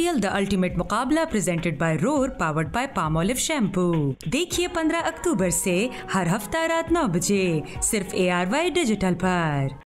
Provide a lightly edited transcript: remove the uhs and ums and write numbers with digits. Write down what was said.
Serial the ultimate मुकाबला presented by roar powered by Palmolive shampoo देखिए 15 अक्टूबर से हर हफ्ता रात 9 बजे सिर्फ ARY डिजिटल पर।